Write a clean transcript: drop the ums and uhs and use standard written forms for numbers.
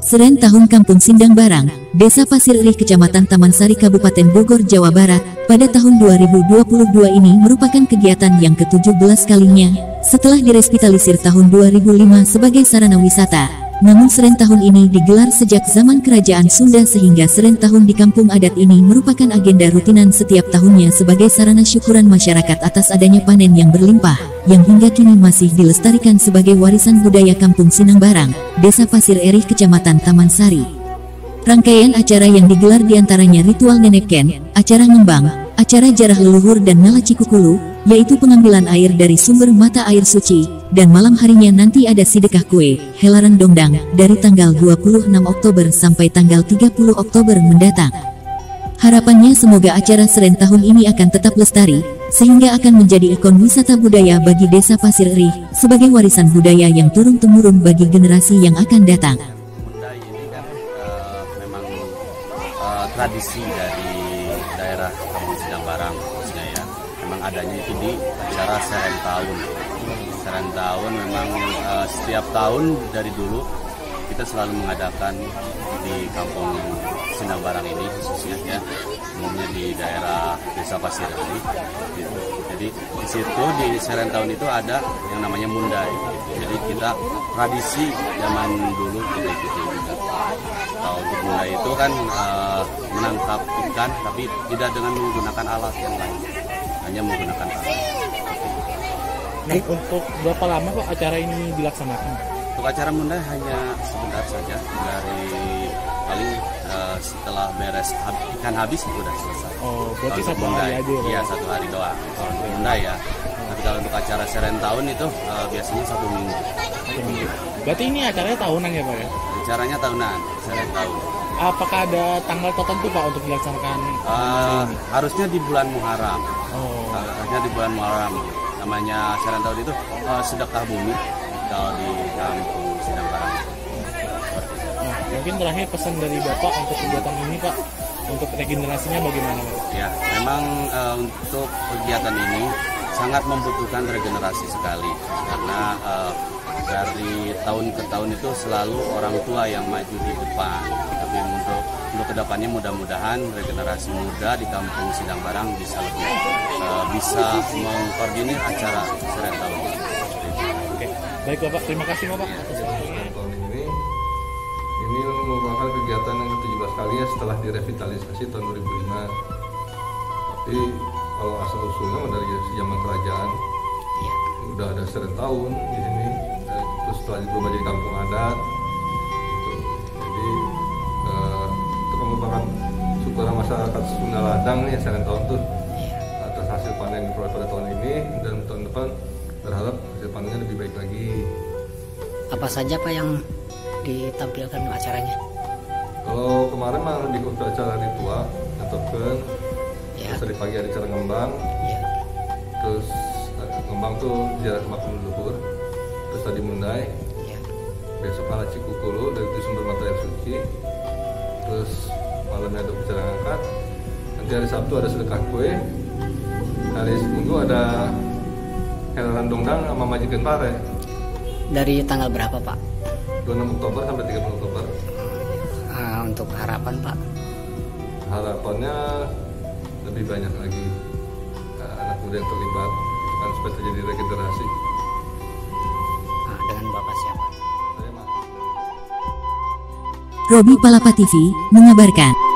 Seren Tahun Kampung Sindang Barang, Desa Pasir Rih, Kecamatan Taman Sari, Kabupaten Bogor, Jawa Barat, pada tahun 2022 ini merupakan kegiatan yang ke-17 kalinya, setelah direvitalisir tahun 2005 sebagai sarana wisata. Namun Seren tahun ini digelar sejak zaman Kerajaan Sunda, sehingga Seren tahun di kampung adat ini merupakan agenda rutinan setiap tahunnya sebagai sarana syukuran masyarakat atas adanya panen yang berlimpah, yang hingga kini masih dilestarikan sebagai warisan budaya Kampung Sindang Barang, Desa Pasir Rih, Kecamatan Taman Sari. Rangkaian acara yang digelar diantaranya ritual neneken, acara ngembang, acara jarah leluhur dan nala cikukulu, yaitu pengambilan air dari sumber mata air suci, dan malam harinya nanti ada sedekah kue, helaran dongdang, dari tanggal 26 Oktober sampai tanggal 30 Oktober mendatang. Harapannya semoga acara Seren tahun ini akan tetap lestari, sehingga akan menjadi ikon wisata budaya bagi Desa Pasir Rih, sebagai warisan budaya yang turun-temurun bagi generasi yang akan datang. Ini kan memang tradisi dari daerah Kampung Sindang Barang khususnya ya. Memang adanya itu di acara Seren tahun. Seren tahun memang setiap tahun dari dulu kita selalu mengadakan di Kampung Sindang Barang ini khususnya ya, umumnya di daerah Desa Pasir Rih. Jadi di situ di Seren tahun itu ada yang namanya mundai. Jadi kita tradisi zaman dulu kita ikuti juga. Kalau untuk mundai itu kan menangkap ikan tapi tidak dengan menggunakan alat yang lain, hanya menggunakan tangan. Nah, untuk berapa lama kok acara ini dilaksanakan? Untuk acara mundai hanya sebentar saja, dari paling setelah beres ikan habis itu sudah selesai. Oh, berarti satu hari aja ya? Iya, 1 hari doang kalau untuk mundai ya. Tapi kalau untuk acara Seren tahun itu biasanya 1 minggu. 1 minggu. Berarti ini acaranya tahunan ya Pak ya? Acaranya tahunan, Seren tahun. Apakah ada tanggal tertentu Pak untuk dilaksanakan? Harusnya di bulan Muharram. Oh. Harusnya di bulan Muharram. Namanya Seren tahun itu sedekah bumi kalau di Kampung Sindang Barang. Nah, mungkin terakhir pesan dari Bapak untuk kegiatan ini Pak, untuk regenerasinya bagaimana Pak? Ya, memang untuk kegiatan ini sangat membutuhkan regenerasi sekali, karena dari tahun ke tahun itu selalu orang tua yang maju di depan. Tapi untuk kedepannya mudah-mudahan regenerasi muda di Kampung Sindang Barang bisa lebih bisa mengkoordinir acara Seren tahun ini. Oke, baik Bapak, terima kasih Bapak. Tahun ini merupakan kegiatan yang ke-17 kalinya setelah direvitalisasi tahun 2005. Tapi kalau asal usulnya dari zaman kerajaan, udah ada Seren tahun di sini. Terus setelah berubah jadi kampung adat, gitu. Jadi itu merupakan syukuran masyarakat Sunda Ladang nih Seren tahun tuh atas hasil panen yang diperoleh pada tahun ini, dan tahun depan berharap hasil panennya lebih baik lagi. Apa saja Pak yang ditampilkan acaranya? Kalau kemarin mah di acara ritual ataupun Ya. terus tadi pagi ada acara ngembang, Ya. terus ngembang tuh jarak makam leluhur, terus tadi mundai, Ya. besok nala cikukulu dari sumber mata air suci, terus malamnya ada upacara ngangkat, nanti hari Sabtu ada sedekah kue, hari Minggu ada helaran dongdang sama majikan pare. Dari tanggal berapa Pak? 26 Oktober sampai 30 Oktober. Untuk harapan Pak? Harapannya lebih banyak lagi anak muda yang terlibat, kan supaya terjadi regenerasi. Dengan Bapak siapa? Saya Mas. Robi Palapa TV mengabarkan.